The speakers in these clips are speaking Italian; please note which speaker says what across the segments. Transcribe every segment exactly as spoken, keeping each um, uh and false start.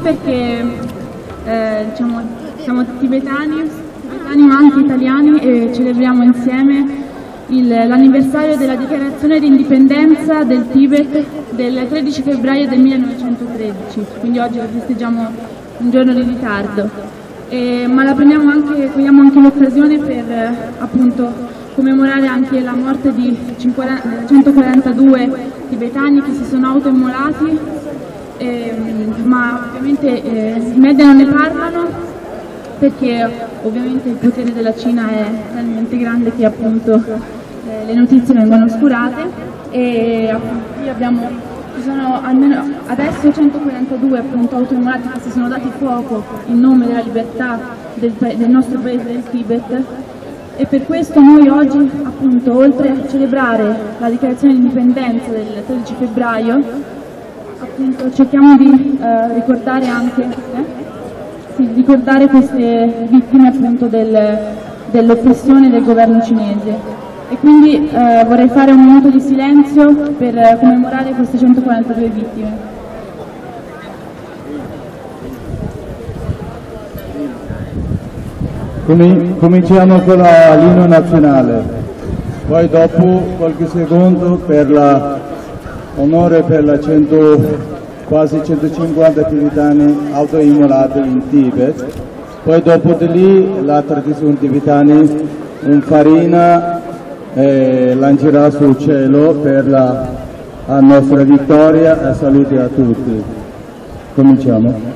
Speaker 1: perché eh, diciamo, siamo tibetani, tibetani ma anche italiani, e celebriamo insieme l'anniversario della dichiarazione di indipendenza del Tibet del tredici febbraio del millenovecentotredici, quindi oggi festeggiamo un giorno di ritardo, e, ma la prendiamo anche, cogliamo anche l'occasione per eh, appunto commemorare anche la morte di centoquarantadue tibetani che si sono autoimmolati, eh, ma ovviamente eh, i media non ne parlano perché ovviamente il potere della Cina è talmente grande che appunto eh, le notizie vengono oscurate, e appunto qui abbiamo, ci sono almeno adesso centoquarantadue appunto autoimmolati che si sono dati fuoco in nome della libertà del, del nostro paese, del Tibet, e per questo noi oggi appunto, oltre a celebrare la dichiarazione di indipendenza del tredici febbraio, appunto cerchiamo di eh, ricordare anche eh, ricordare queste vittime appunto del, dell'oppressione del governo cinese, e quindi eh, vorrei fare un minuto di silenzio per commemorare queste centoquarantadue vittime.
Speaker 2: Cominciamo con l'inno nazionale, poi dopo qualche secondo per la onore per la cento quasi centocinquanta tibetani autoimmolati in Tibet, poi dopo di lì la tradizione tibetana un farina eh, lancerà sul cielo per la a nostra vittoria e salute a tutti. Cominciamo.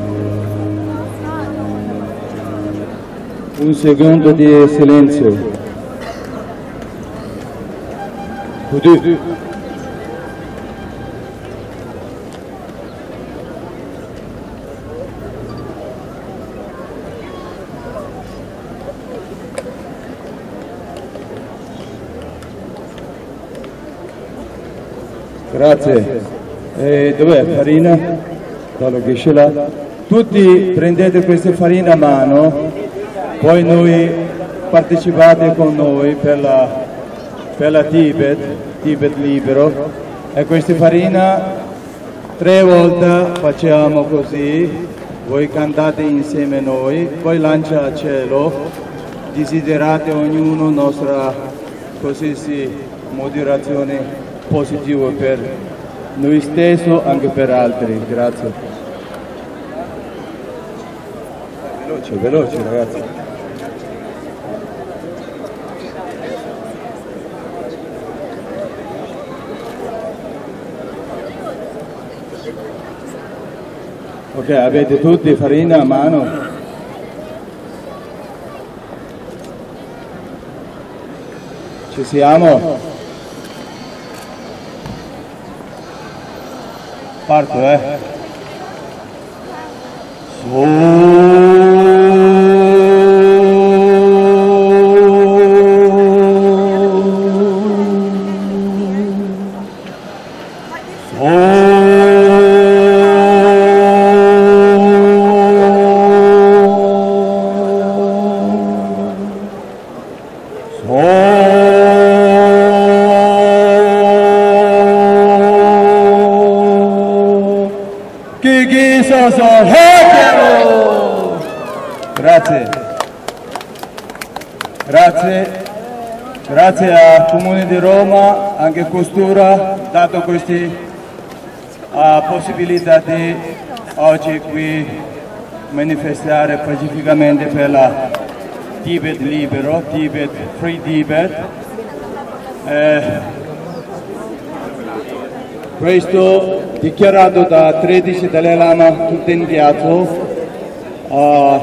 Speaker 2: Un secondo di silenzio. Kudu. Grazie. E dov'è farina? Quello che ce l'ha. Tutti prendete questa farina a mano, poi noi partecipate con noi per la, per la Tibet, Tibet libero, e questa farina tre volte facciamo così, voi cantate insieme a noi, poi lancia a cielo, desiderate ognuno nostra così sì, moderazione positiva per noi stessi, anche per altri. Grazie. Veloce, veloce ragazzi. Ok, avete tutti farina a mano? Ci siamo? Parto, eh? So Grazie, grazie, grazie al Comune di Roma, anche Costura, dato questa uh, possibilità di oggi qui manifestare pacificamente per la Tibet libero, Tibet, Free Tibet. Eh, questo dichiarato da tredici Dalai Lama tutto in teatro. Uh,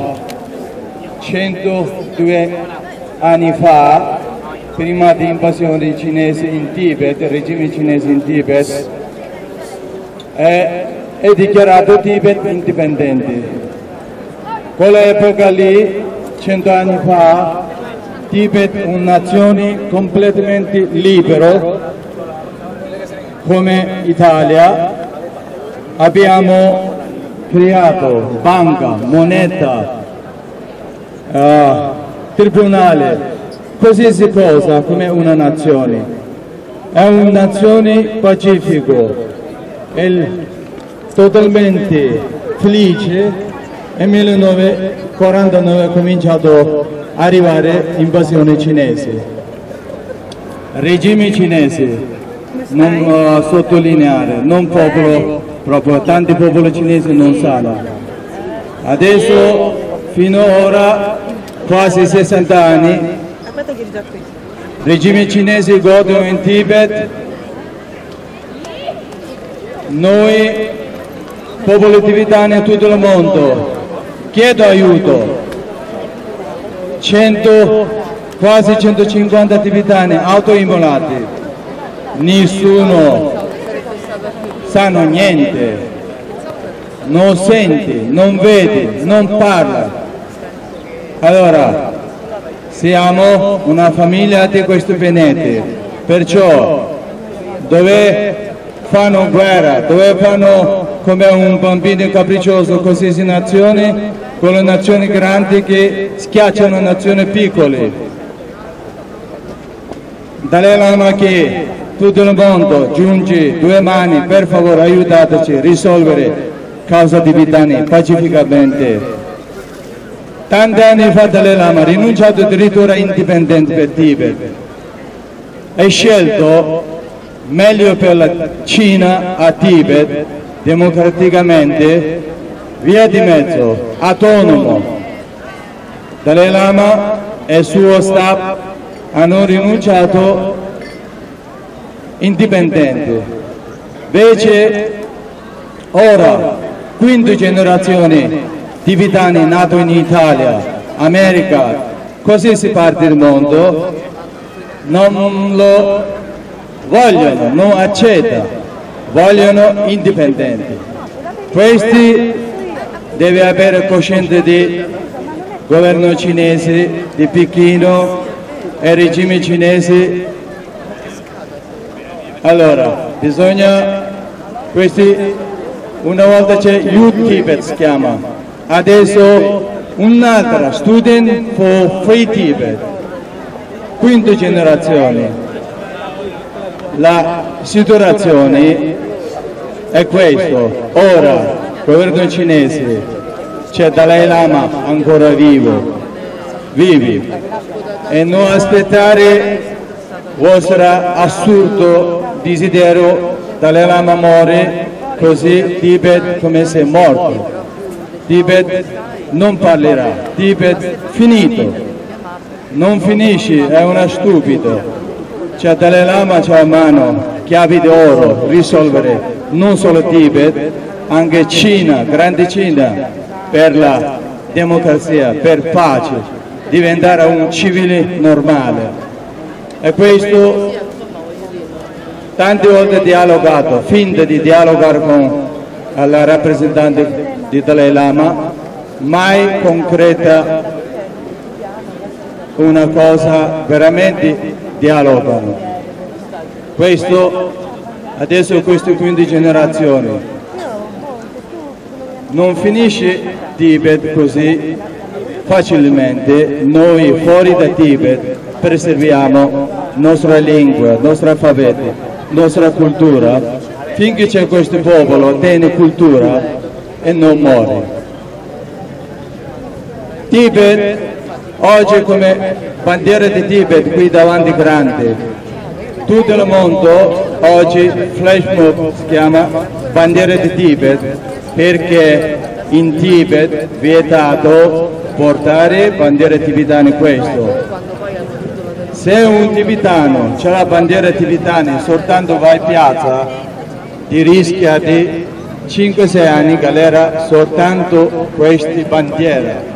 Speaker 2: centodue anni fa, prima dell'invasione cinese in Tibet, il regime cinese in Tibet, è, è dichiarato Tibet indipendente. Quell'epoca lì, cento anni fa, Tibet è una nazione completamente libera, come Italia. Abbiamo creato banca, moneta, Uh, tribunale, così si posa come una nazione. È una nazione pacifica, è totalmente felice. Nel millenovecentoquarantanove è cominciato ad arrivare l'invasione cinese. Regime cinese, non uh, sottolineare, non popolo, proprio tanti popoli cinesi non sanno. Adesso fino ad ora, quasi sessanta anni, il regime cinese godono in Tibet. Noi, popolo tibetano in tutto il mondo, chiedo aiuto. cento, quasi centocinquanta tibetani autoimmolati. Nessuno sanno niente, non sente, non vede, non parla. Allora, siamo una famiglia di questo pianeta, perciò dove fanno guerra, dove fanno come un bambino capriccioso qualsiasi nazione, con le nazioni grandi che schiacciano nazioni piccole. Dalai Lama che tutto il mondo giunge due mani, per favore aiutateci a risolvere causa tibetani pacificamente. Tanti anni fa Dalai Lama ha rinunciato addirittura indipendenza per Tibet e scelto meglio per la Cina a Tibet, democraticamente, via di mezzo, autonomo. Dalai Lama e il suo staff hanno rinunciato indipendente. Invece ora, quinta generazione tibetani nato in Italia, America, così si parte il mondo, non lo vogliono, non accettano, vogliono indipendenti. Questi deve avere coscienza di governo cinese, di Pechino e regime cinese. Allora, bisogna, questi, una volta c'è Youth Tibet si chiama, adesso un'altra, Student for Free Tibet, quinta generazione. La situazione è questo, ora governo cinese, c'è Dalai Lama ancora vivo, vivi, e non aspettare vostro assurdo desiderio, Dalai Lama muore, così Tibet come se è morto, Tibet non parlerà, Tibet finito, non finisce, è una stupido. C'è Dalai Lama, c'è a mano, chiavi d'oro, risolvere non solo Tibet, anche Cina, grande Cina, per la democrazia, per pace, diventare un civile normale. E questo tante volte dialogato, finta di dialogare con la rappresentante di Dalai Lama, mai concreta una cosa, veramente dialogano. Questo, adesso queste quindici generazioni, non finisce Tibet così facilmente. Noi fuori da Tibet preserviamo nostra lingua, nostro alfabeto, nostra cultura, finché c'è questo popolo, tiene cultura e non muore. Tibet oggi come bandiera di Tibet qui davanti grande, tutto il mondo oggi flash mob si chiama bandiera di Tibet, perché in Tibet vietato portare bandiere tibetane questo. Se un tibetano c'è la bandiera tibetana soltanto va in piazza, ti rischia di cinque sei anni galera soltanto queste bandiere.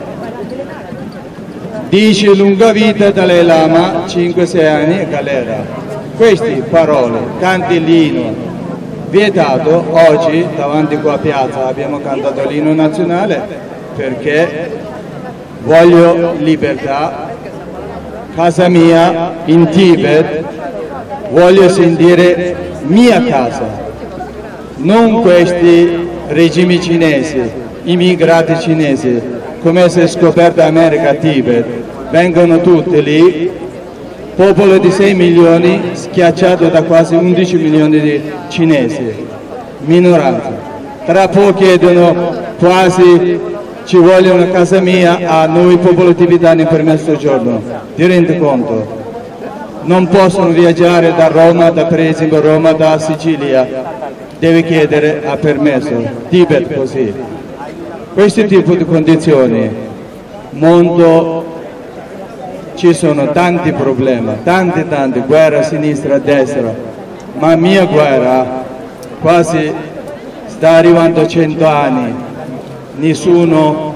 Speaker 2: Dice lunga vita Dalai Lama, cinque sei anni galera. Queste parole, canti l'inno, vietato. Oggi davanti qua a piazza abbiamo cantato l'inno nazionale perché voglio libertà, casa mia in Tibet, voglio sentire mia casa, non questi regimi cinesi, immigrati cinesi, come si è scoperto America, Tibet, vengono tutti lì, popolo di sei milioni schiacciato da quasi undici milioni di cinesi, minoranza. Tra poco chiedono quasi ci vogliono casa mia a noi popolo tibetani per mezzogiorno. Ti rendi conto? Non possono viaggiare da Roma, da per esempio Roma, da Sicilia, deve chiedere a permesso. Tibet così. Questo tipo di condizioni, mondo, ci sono tanti problemi, tanti tanti, guerra a sinistra, a destra, ma mia guerra quasi sta arrivando a cento anni, nessuno,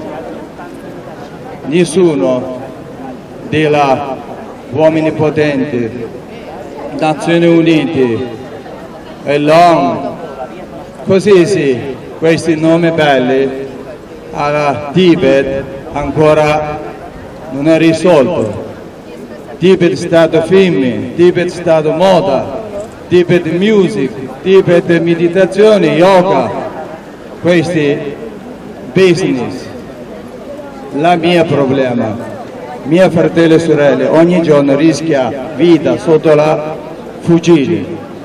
Speaker 2: nessuno della uomini potenti, Nazioni Unite, e l'ONU, così sì, questi nomi belli, alla Tibet ancora non è risolto. Tibet è stato film, Tibet è stato moda, Tibet music, Tibet meditazione, yoga, questi business. La mia problema, mia fratello e sorelle ogni giorno rischia vita sotto la fucile.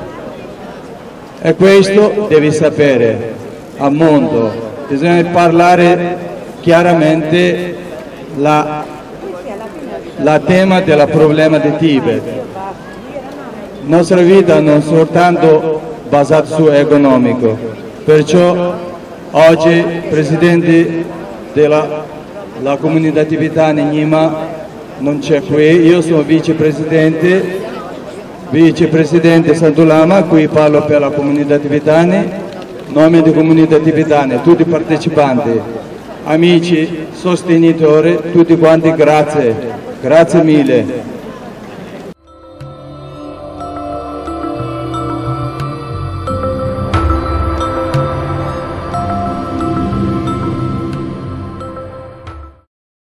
Speaker 2: E questo devi sapere al mondo. Bisogna parlare chiaramente la, la tema del problema di Tibet. La nostra vita non è soltanto basata su economico, perciò oggi il presidente della la comunità tibetana Nyima non c'è qui, io sono vicepresidente, vicepresidente Sadulama, qui parlo per la comunità tibetana. Nome di comunità tibetana, tutti i partecipanti, amici, sostenitori, tutti quanti grazie, grazie mille.